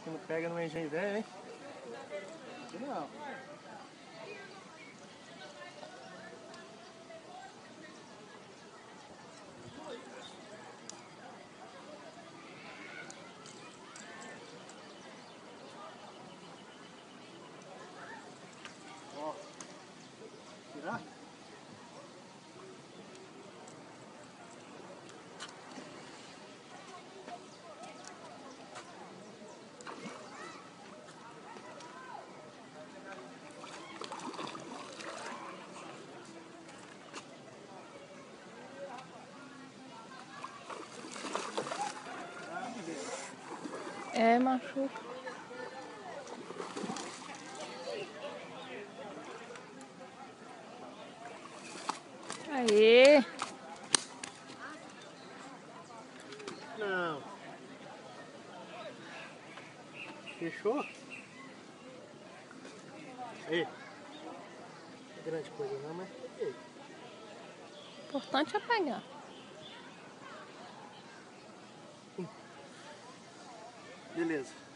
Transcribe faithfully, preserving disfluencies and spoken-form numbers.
que não pega no engenho velho, hein? Aqui não. Ó. Tirar? É, machuca. Aê! Não. Fechou? Aí. Não é grande coisa não, mas... Ei. O importante é pegar. Beleza.